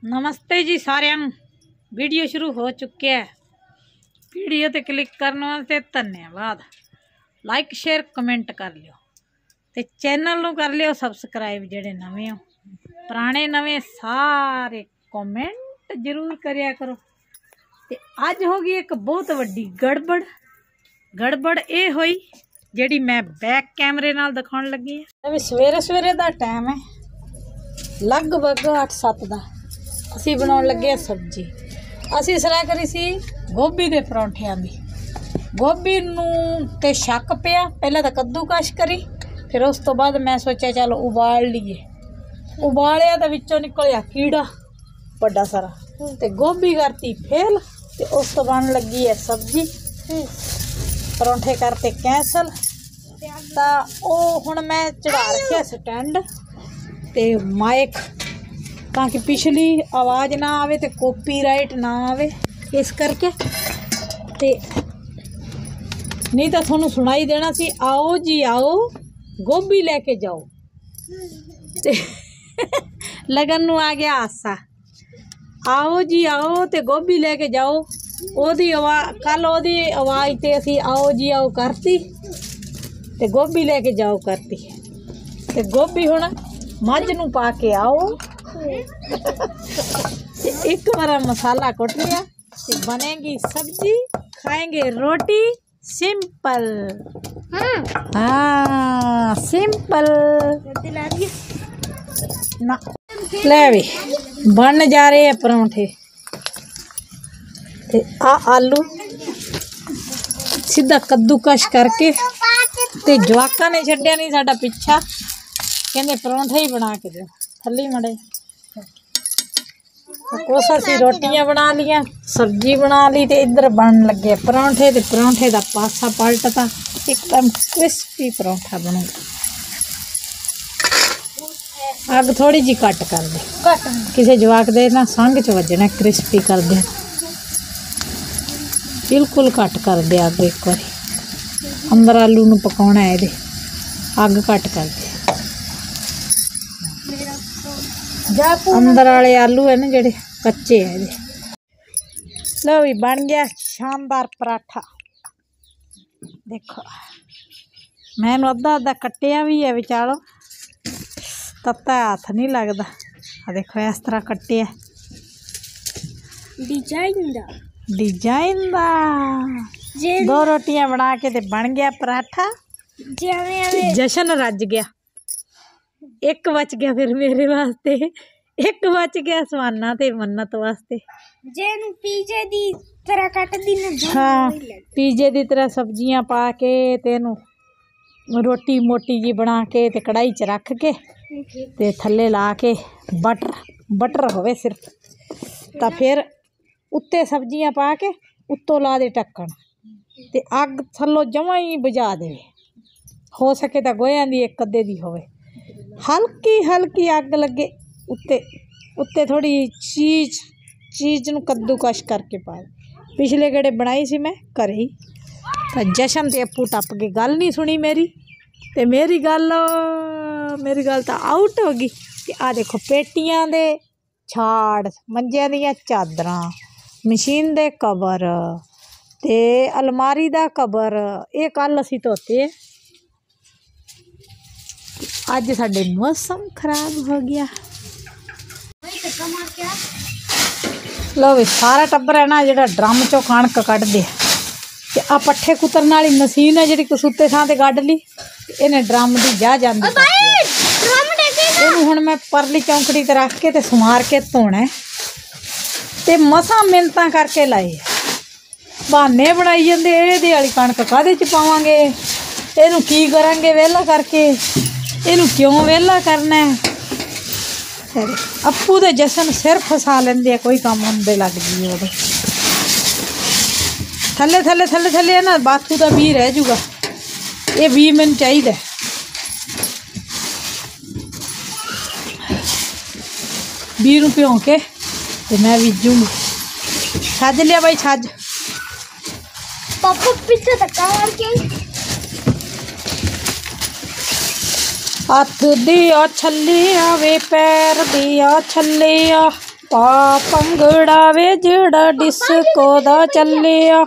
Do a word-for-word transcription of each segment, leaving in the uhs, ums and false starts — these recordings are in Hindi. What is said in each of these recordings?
नमस्ते जी सारिਆਂ ਨੂੰ वीडियो शुरू हो चुके है। वीडियो ते क्लिक करने वास्ते धन्यवाद। लाइक शेयर कमेंट कर लियो ते चैनल नू कर लियो सबसक्राइब। जेडे नवे हो पुराने नवे सारे कमेंट जरूर करया करो। ते अज हो गई एक बहुत वड्डी गड़बड़। गड़बड़ ये हुई जेड़ी मैं बैक कैमरे नाल दिखाउण लगी है। अभी सवेरे सवेरे दा टाइम है, लगभग अठ सत्त दा। असी बनाउण लगे सब्जी। असी सलाह करी सी गोभी दे परौंठियां दी। गोभी नू ते शक पिया, पहले तो कद्दूकश करी, फिर उस तो बाद मैं सोचा चलो उबाल लीए। उबालिया तो विचों निकलिया कीड़ा बड़ा सारा, ते गोभी करती फेल, ते उस तो बन लगी है सब्जी। परौंठे करते कैंसल। तो ओ हुण मैं चढ़ा रखिया स्टैंड ते माइक, ताकि पिछली आवाज़ ना आवे ते कॉपीराइट ना आवे, इस करके। ते नहीं तो थोनू सुनाई देना सी, आओ जी आओ गोभी लेके जाओ। ते लगन नू आ गया हासा, आओ जी आओ ते गोभी लेके जाओ। ओदी आवाज़ कल ओदी आवाज़ ते असी आओ जी आओ करती ते गोभी लेके जाओ करती। ते गोभी हुण मझ नू पा के आओ। एक बार मसाला कुट लिया तो बनेगी सब्जी, खाएंगे रोटी। सिंपल। हाँ सिंपल ना। ले भी बन जा रहे हैं परौंठे। ते आ आलू सीधा कद्दूकश करके ते जवाका ने छड्डिया नहीं साडा पिछा, कहंदे परौंठे ही बना के दो। थल्ली मड़े कुछ असी रोटियां बना लिया, सब्जी बना ली, ते इधर बन लगे परौंठे। ते परौंठे का पासा पलटता, एकदम क्रिस्पी परौंठा बनूगा। अग थोड़ी जी घट कर दे, किसी जवाक दे ना संग च वजना, क्रिस्पी कर दे बिल्कुल घट कर दे अग। एक बार अंदर आलू नू पकाउणा है, इहदे अग घट कर दे। अंदर वाले आलू है ना जेडे कच्चे है ये। लो भी बन गया शानदार पराठा। देखो मैंने अद्धा अद्धा कट्टिया भी है विचालो, तत्ता हाथ नहीं लगता। आ देखो इस तरह कट्टिया डिजाइन दा डिजाइन दा। दो रोटियां बना के ते बन गया पराठा। जशन रज गया। एक बच गया फिर मेरे वास्ते, एक बच गया सवाना ते मन्नत वास्ते। जेनू पीजे दी तरह कट दी ना। हाँ पीजे दी तरह सब्जियां पा के तेनू रोटी मोटी जी बना के ते कढ़ाई च रख के ते थल्ले ला के बटर बटर होवे सिर्फ, तो फिर उत्ते सब्जियां पा के उत्तों ला दे ढक्कन, ते अग थल्लों जमा ही बुझा दे। हो सके तो गोया दी एक अद्धे दी होवे, हल्की हल्की अग लगे उत्ते उत्ते थोड़ी चीज चीज नू कद्दूकश करके पाए। पिछले गेड़े बनाई सी मैं घरे ही, तो जशन ते अपू टप के गल नहीं सुनी मेरी, ते मेरी गल मेरी गल तो आउट हो गई। ते आ देखो पेटियां दे छाड़, मंजियां दियां चादरां, मशीन दे कवर ते अलमारी दा कवर, ये कल असी धोते है। अज साडे मौसम खराब हो गया। लो भी सारा टब्बर है ना जेड़ा ड्रम चो कणक कढ़ दे, ते आ पट्ठे कुतरन वाली मशीन है जेड़ी कसूते थां ते कढ़ ली, इन्हें ड्रम दी जा जांदी। इहनूं हुण मैं परली चौंकड़ी ते रख के ते सुमार के धोना है, ते मसां मिन्नतां करके लाए बहाने बनाई जांदे। इहदे वाली कणक काहदे च पावांगे, इहनूं की करांगे वेला करके, इनू क्यों वेला करना है। अपू तो जसन सिर फसा लेंदे, कोई काम होंदे लग गई वो थले थले थले थले ना बाथू का बी रह जूगा। ये बी मैनू चाहिए, बी नू भ्यों के ते मैं बीजूंगी। छज लिया भाई छज। पापा पीछे धक्का मार के हथ दिया छलिया वे पैर दिया छलिया, पा भंगड़ा वे जेड़ा डिस्को दा चलिया।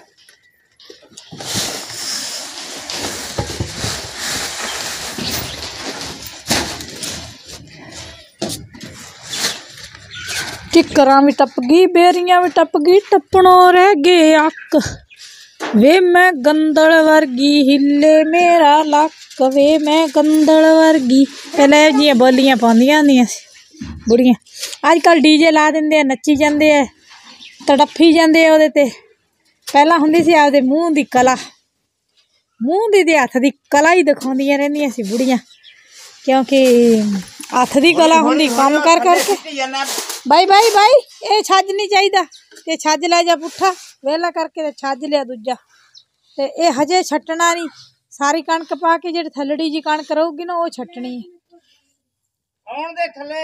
टिकरां भी टप गई, बेरियां भी टप गई, टपणो रह गए अक। वे मैं गंदड़ वर्गी हिले मेरा लक, वे मैं गंदड़ वर्गी। पहले जियां बोलियां पाउंदियां होंदियां सी बुढ़ियां, अजकल डीजे ला दिंदे आ, नच्ची जांदे आ, तड़फी जांदे आ ओहदे ते। पहला हुंदी सी आपदे मूँह दी कला, मूँह दी ते हत्थ दी कला ही दिखाउंदियां रहिंदियां सी बुढ़ियां, क्योंकि हत्थ दी कला हुंदी कम कर करके। बाई बाई बाई ये छज नहीं चाहिदा, ते छज लै जा पुट्ठा वेला करके, ते छज लिया दूजा। ते ये हजे छट्टना नहीं, सारी कणक पा के जेड़ी थलड़ी जी कणक रहूगी ना वो छट्टनी है। आउण दे थले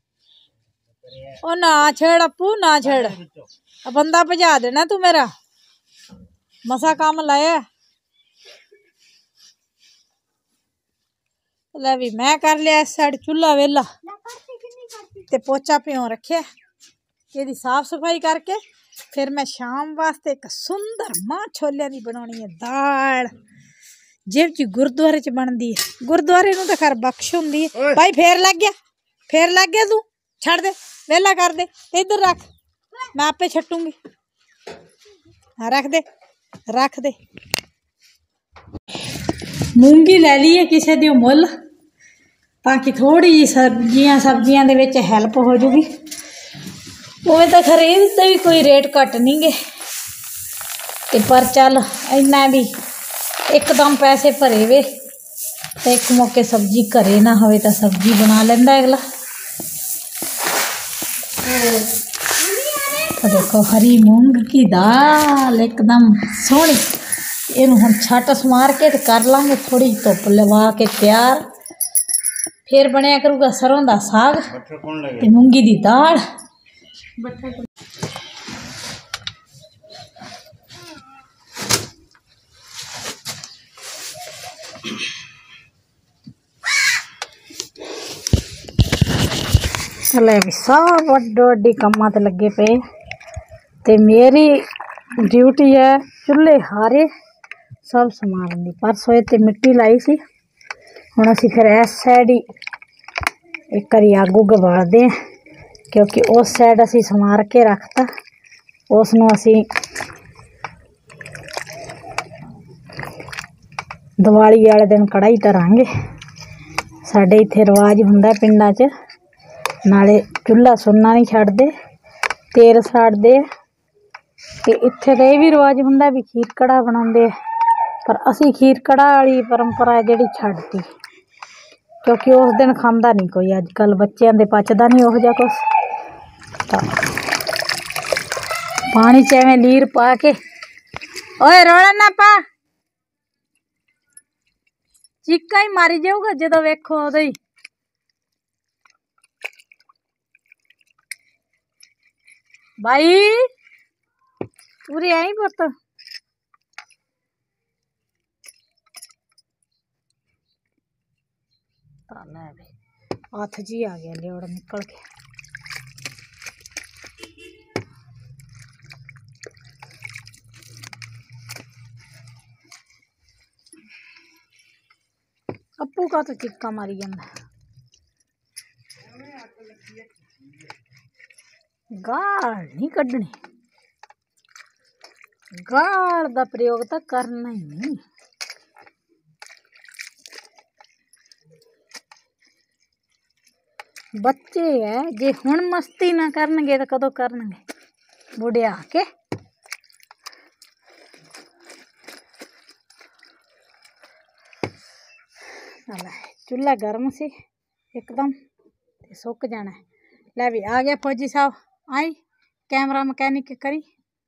ओ ना छेड़ अपू ना छेड़, बंदा भजा देना तू मेरा, मसा काम लाया। ले भी मैं कर लिया इस साइड चूल्हा वेला, ते पोचा प्यों रखे, ये साफ सफाई करके फिर मैं शाम वास्ते एक सुंदर मां छोलियां दी बनानी है दाल, जिव जी गुरुद्वारे च बनदी है। गुरुद्वारे नूं तां खैर बख्श हुंदी है। भाई फेर लग गया, फेर लग गया, तू छड़ दे, वेला कर दे, इधर रख, मैं आपे छट्टूंगी। हाँ रख दे, रख दे। मूंगी ले ली है किसी दी मुल, ताकि थोड़ी जी सब्जियां सब्जियां दे विच हैल्प हो जूगी। उवें तो खरीद ते भी कोई रेट घट नहीं गे, ते पर चल इन्ना भी एकदम पैसे भरे वे, ते एक मौके सब्जी घरे ना होवे तो सब्जी बना लेंदा अगला। तो देखो हरी मूंग की दाल एकदम सोहनी, इनू हम छट मार के ते कर लांगे थोड़ी धुप लवा के तैयार। फिर बनया करूगा सरों दा साग ते मूंगी दी दाल। चले भी सब वड्डे वड्डी कम्मां ते लगे पे, ते मेरी ड्यूटी है चूल्हे हारे सब संभालन दी। परसों ते मिट्टी लाई सी, हुण असीं फिर इस साइड ही एक करी अग उग बालदे हैं, क्योंकि उस साइड असीं संवार के रखता, उसनूं असीं दिवाली वाले दिन कढ़ाई धरांगे। साडे इत्थे रिवाज हुंदा पिंडां च, नाले चूल्हा सुन्ना नहीं छड्डदे, तेल साड़दे। ते इत्थे तो यह भी रिवाज हुंदा भी खीर कढ़ा बनाउंदे, पर असीं खीर कढ़ा वाली परंपरा जिहड़ी छड्डती, क्योंकि उस दिन खांदा नहीं कोई। अजकल बच्चों दे पचदा नहीं उहो जिहा कुछ। पानी च एवें लीर पा के, ओए रोला ना पा, चीका ही मारी जाऊगा जदों वेखो उदों ही। भाई पूरी आई पुत, हाथ जी आ गया लियोड़ निकल के। अपू का तो चिक्का मारी जाता, गाल नहीं कड्ढनी, गाल दा प्रयोग तो करना ही नहीं। बच्चे है जे हुण मस्ती ना करनगे तो कदों करनगे बुढ़िया के। चूल्हा गर्म सी एकदम, सुक जाना है। ले भी आ गया फौजी साहब, आई कैमरा मैकेनिक करी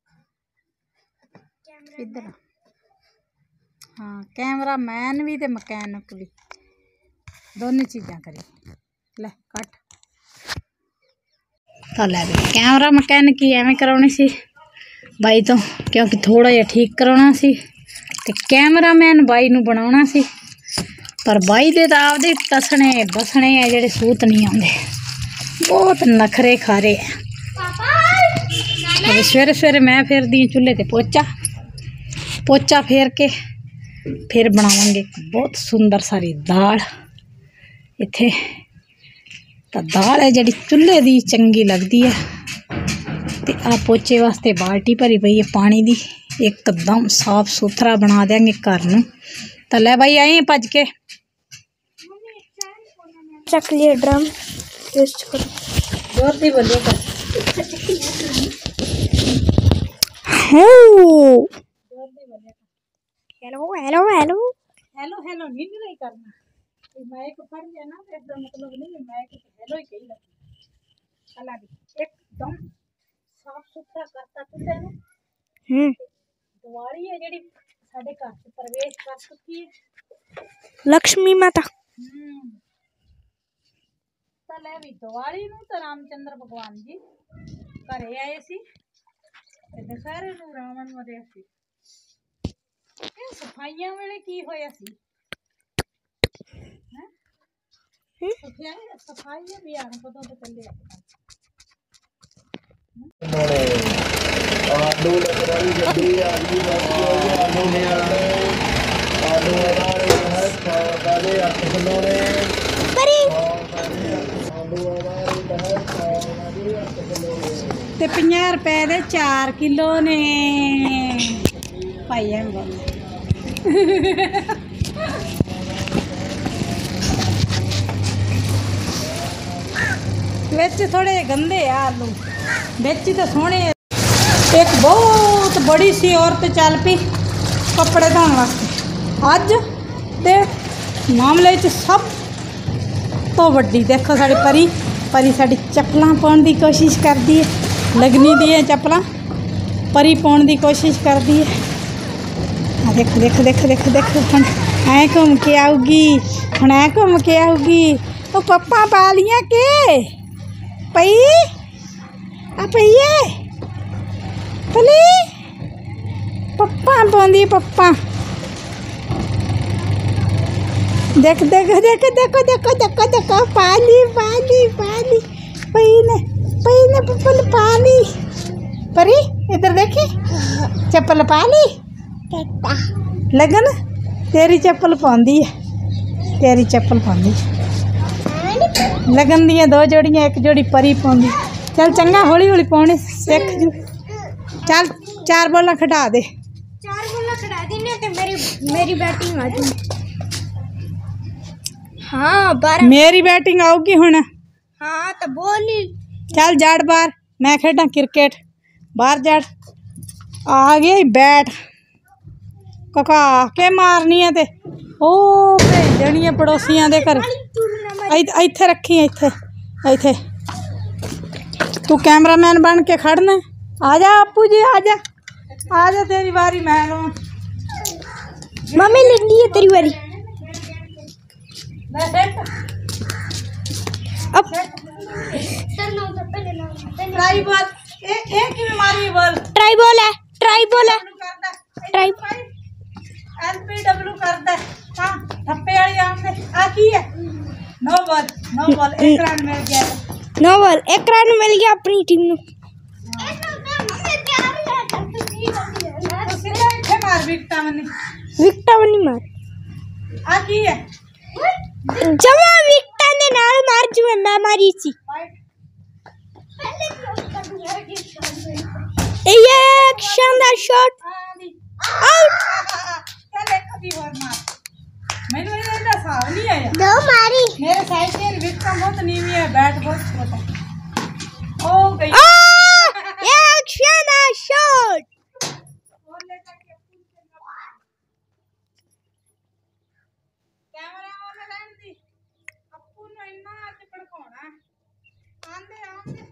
इधर। हाँ कैमरा मैन भी ते मैकेनिक भी, दोनों चीज़ां करी। ले कट तो ले भी कैमरा मैकेनिक ही एवं करानी सी बाई तो, क्योंकि थोड़ा जिहा ठीक कराना सी, ते कैमरा मैन बाई नूं बनाउणा सी, पर बाई दे तां आपदे तसने बसने है जिहड़े सूत नहीं आउंदे। बहुत नखरे खारे है। अभी सवेरे सवेरे मैं फेर दी चूल्हे ते पोचा पोचा फेर के फिर बनावांगे बहुत सुंदर सारी दाल। इत्थे तो दाल है जी चूल्हे दी चंगी लगती है। ते आ पोचे वास्ते बाल्टी भरी पई है पानी दी, एकदम साफ सुथरा बना देंगे घर नूं। तो ले भाई आई भज के चक लिया ड्रम टेस्ट करो। जोर दी बोलिए कर। Hello hello hello hello hello नहीं नहीं करना, माइक फट जाए ना तो इसका मतलब नहीं है माइक हेलो ही कही लगता। चला भी एकदम साफ सुथरा करता चुल्हे ने। हम्म दिवाली है जेड़ी साडे घर च प्रवेश कर चुकी है लक्ष्मी माता। हम्म तो ले भी दिवाली नूं तो रामचंद्र भगवान जी घरे आए सी ते दशहरे नूं रावण मरिया सी। सफाइयां वेले की होया सी हैं? सफाई सफाई भी आने पता तो चले आलू लकड़ी गड्डी आलू आलू ने आलू आलू हमारे है काले अठ किलो ने परी आलू हमारे है काले अठ किलो ने ते पचास रुपए दे चार किलो ने भाई है बोल बिच थोड़े गंदे है आलू, बिच तो सोहने। एक बहुत बड़ी सी औरत चल पी कपड़े धोने वास्ते अज दे मामले च सब तो वड्डी। देखो साड़ी परी परी साड़ी चप्पलां पाउण दी कोशिश करती है, लगनी दी है चप्पलां परी पाउण दी कोशिश करती है। आ देख देख देख देख देख हुण ऐ घूम के आऊगी, हुण ऐ घूम के आऊगी। ओ पप्पा पा लियां के पई आ पईए पली पप्पा पाउंदी पप्पा। देख देख देख देखो देखो देखो देखो पाली पाली पाली पई ने पई ने पप्पल पाली। परी इधर देखी चप्पल पाली लगन तेरी चप्पल पाउंदी है, तेरी चप्पल पाउंदी लगन दियां दो जोड़ियां एक जोड़ी परी पाउंदी। चल चंगा हौली हौली पाने सिख जू। चल चार बोला खड़ा दे, चार बोला खड़ा देने ते मेरी मेरी बैटिंग आ जाए। हाँ बारह मेरी बैटिंग आऊगी हुण। हाँ तो बोल ही चल जड़ बाहर मैं खेडा क्रिकेट बाहर जड़ आ गई बैट कका के मारनी है ते ओ भेजनी है पड़ोसियां दे घर। इत्थे रखी इत्थे इत्थे तू कैमरामैन बन के खड़ना। आ जा अपू जी आ जा आ जा तेरी बारी मैं लूं। मम्मी लगी है तेरी बारी अब ट्राई बॉल ए ए की मारी बॉल ट्राई बॉल है ट्राई बॉल है ट्राई एलपी डब्ल्यू करदा हां थप्पे वाली आम से आ की है नो बॉल नो बॉल एक रन मिल गया। नो बॉल एक रन मिल गया अपनी टीम नु। सीधा इत्थे मार विकटा मनी विकटा मनी मार आ की है जमा विकटा ने नाल मार जुए मैं मारी सी। ये एक शानदार शॉट आउट। चल एक भी और मार मैंने इतना साव नहीं आया दो मारी मेरे साइड से विकटा बहुत नीवी है बैट बहुत छोटा ओ गई। ये एक शानदार शॉट कैमरा ऑन रहन दी अप्पू नु इन्ना अज भड़काउणा आंदे आंदे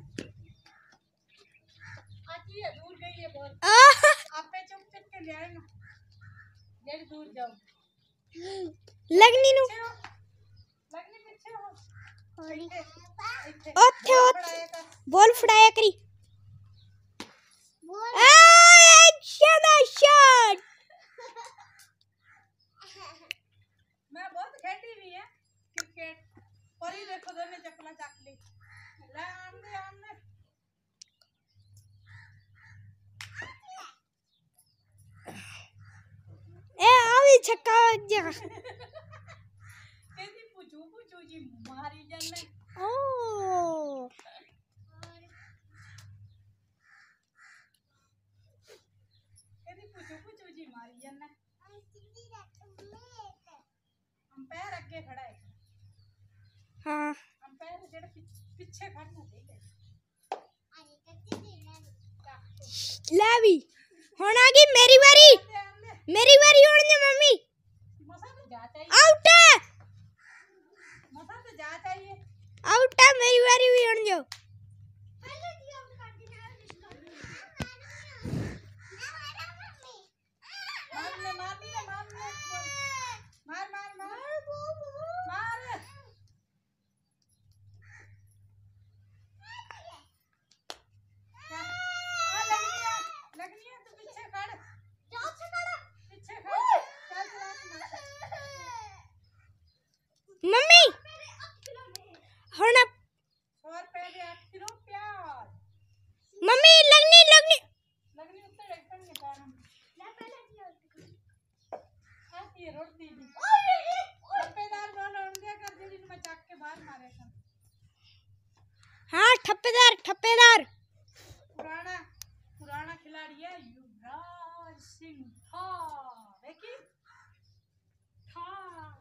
आती है दूर गई है बॉल आपे चुप चुप के ले आए ना जेड दूर जाओ लगनी नु लगनी पीछे हो ओथे ओथे बॉल फड़ाया करी एक शानदार शॉट। मैं बहुत खेली हुई है क्रिकेट परी देखो दोनों चप्पला चक ली ए आवी छक्का जा कहती पूछू पूछू जी मारी जन्ने ओ कहती पूछू पूछू जी मारी जन्ने अंपायर आगे खड़ा है हाँ अंपायर जेड़ा पीछे खड़ना ठीक है ले भी होना की मेरी बारी मेरी बारी होने मम्मी मसा तो जा चाहिए आउट है मसा तो जा चाहिए आउट है मेरी बारी भी होने दो मारने मारने मारने मार मार मार मार आ लगनी है लगनी है तू पीछे खड़ पीछे खड़ चल चला मम्मी होना सौ रुपए दे आठ किलो प्याज मम्मी लगनी लगनी लगनी उत्ते लगन के कारण हां ये रोटी दी ठप्पेदार बोल उनके कर जेडी मैं चाक के बाहर मारे था हाँ ठप्पेदार ठप्पेदार पुराना पुराना खिलाड़ी है युवराज सिंह था देखी था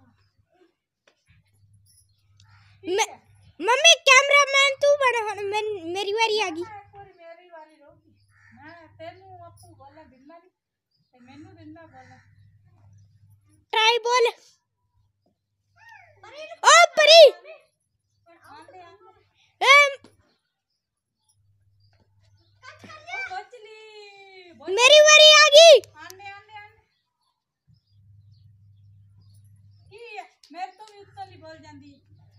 मे- मम्मी कैमरामैन तू बना हो मे, मेरी बारी आ गई पूरी मेरी वाली रोगी मैं तेनू अपू बोला दिंदा नहीं ते मेनू दिंदा बोला ट्राई बोल ओ परी आंदे आंदे एम, ओ बचली मेरी बारी आ गई आंदे आंदे आंदे की मेरे तो भी उत्तली बोल जांदी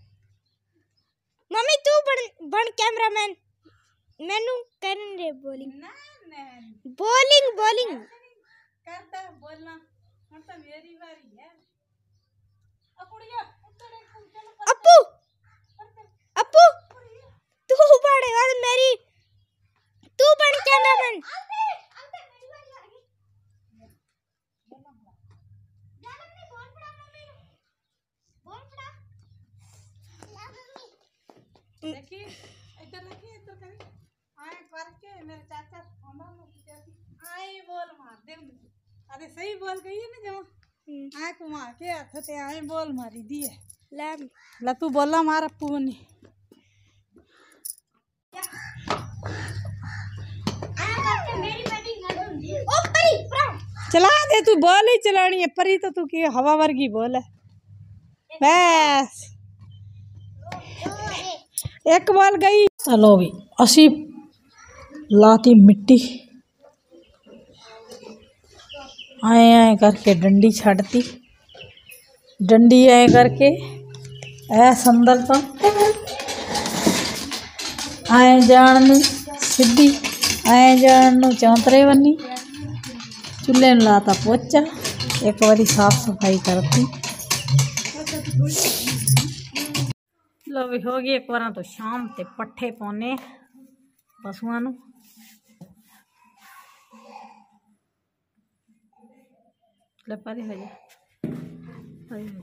मम्मी तू बन बन कैमरामैन मैनू करन दे बॉलिंग ना ना बॉलिंग बॉलिंग करता बोलना हम तो मेरी बारी है अकुड़िया उत्तर एक चलो अपू अपू तू बन और मेरी तू बन कैमरामैन देखी इधर देखी इधर करी आए करके मेरे चाचा हमारा कहती आए बोल मार दे अरे सही बोल गई है ना जमा आए कुमा के हाथ ते आए बोल मारी दी है लैम ला तू बोला मार अप्पू बनी ओ परी चला दे तू बॉल ही चलानी है परी तो तू की हवा वर्गी बॉल है बस एक बॉल गई चलो भी असी लाती मिट्टी आए आए करके डंडी छाड़ती डंडी आए करके ऐ संदल तो आए जान सीधी आए जान चौंतरे बनी चूल्हे में लाता पोचा एक बारी साफ सफाई करती लो भी हो गई एक बार तो शाम ते पट्ठे पाने पशुओं नू ले परे हो जा परे हो जा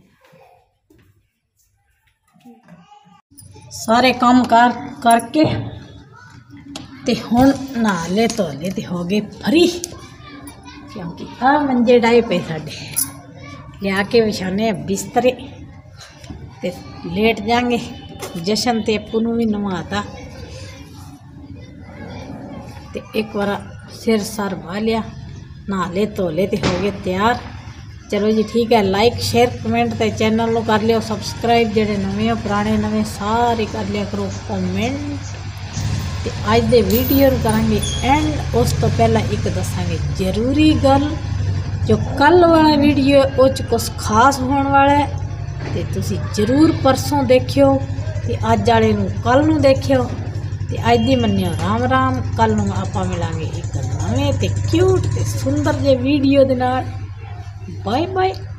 सारे काम कर करके ते हुण नहा ले धो ले ते हो गए फ्री क्योंकि आ मंजे डाए पे साडे लिया के विछाने बिस्तरे ते लेट जाएंगे जशन ते अप्पू नू भी नवाता ते एक बार सिर सर बहा लिया नहा ले धो ले ते हो गए तैयार चलो जी ठीक है लाइक शेयर कमेंट ते चैनल नू कर लियो सबसक्राइब जेडे नवे पुराने नवे सारे कर लिया करो कमेंट ते अज दे वीडियो नू करांगे एंड उस तो पहला एक दसांगे जरूरी गल जो कल वाला वीडियो उस कुछ खास होने वाला है ते तुसी जरूर परसों देखियो ते अज वाले नू कल नू देखियो ते अज दी मन्नियो राम राम कल नू आपां मिलांगे एक नवे ते क्यूट ते सुंदर जे वीडियो दे नाल बाय बाय।